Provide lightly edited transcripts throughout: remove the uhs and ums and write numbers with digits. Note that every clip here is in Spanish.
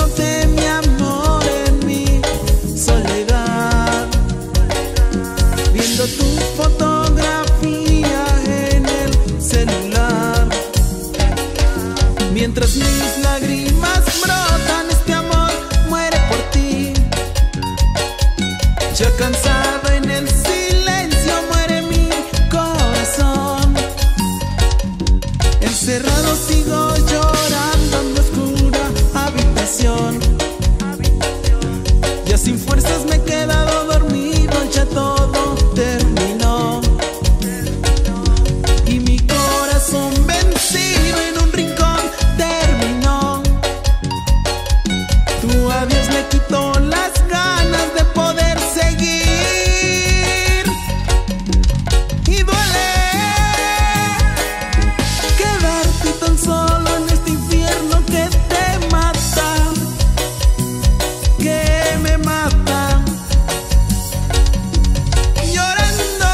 buscándote, mi amor, en mi soledad, viendo tu fotografía en el celular, mientras mis lágrimas brotan, este amor muere por ti. Ya cansado en el silencio muere mi corazón, encerrado sigo llorando en mi oscura habitación. Ya sin fuerzas me he quedado dormido, ya todo terminó, y mi corazón vencido en un rincón terminó. Tu adiós me quitó las ganas de poder seguir, y duele quedarte tan solo en este infierno que te mata, que me mata. Llorando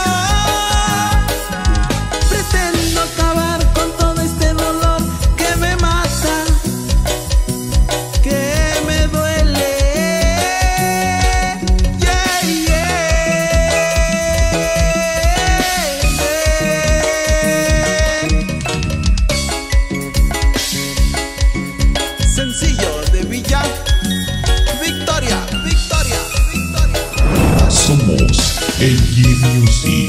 pretendo acabar con todo este dolor que me mata, que me duele. Yeah, yeah. Sencillo de Villa Victoria, Victoria, Victoria. Somos LG Music.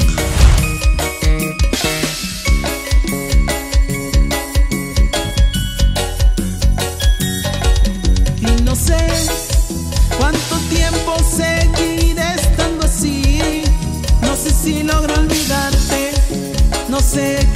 Y no sé cuánto tiempo seguiré estando así. No sé si logro olvidarte, no sé